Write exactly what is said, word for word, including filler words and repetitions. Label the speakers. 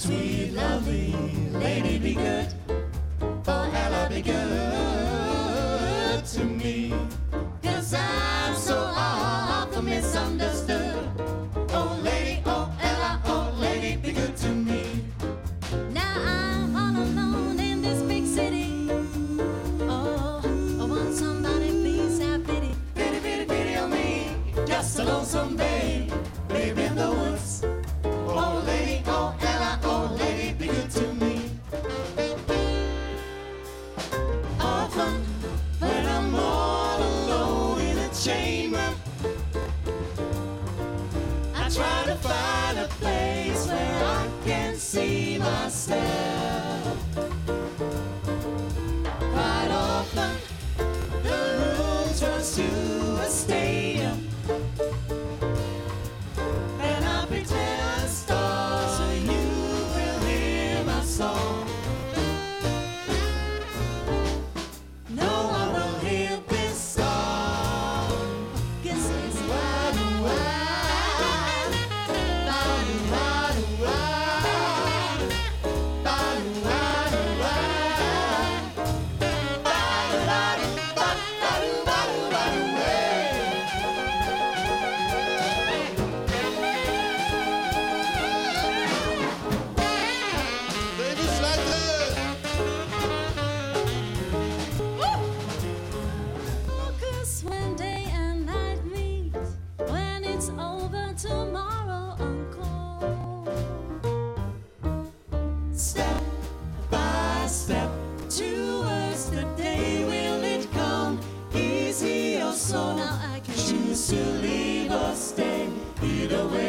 Speaker 1: Sweet, lovely lady, be good. Oh, Ella, be good to me. Cause I'm so often misunderstood. Oh, lady, oh, Ella, oh, lady, be good to me.
Speaker 2: Now I'm all alone in this big city. Oh, I want somebody, please have pity.
Speaker 1: Pity, pity, pity on me. Just a lonesome babe, babe in the woods. Oh, lady, oh, Ella, oh, lady, be good to me. Often, when I'm all alone in a chamber, I try to find a place where I can see myself. Quite often, the room turns to a stadium, and I pretend stars so you will hear my song. No one will hear this song.
Speaker 2: Guess it's
Speaker 1: Why do I? Why do I? Why do I?
Speaker 2: Cause when day and night meet, when it's over tomorrow, Uncle.
Speaker 1: Step by step towards the day, will it come easy or so?
Speaker 2: Now I can
Speaker 1: Choose to leave or stay. Either way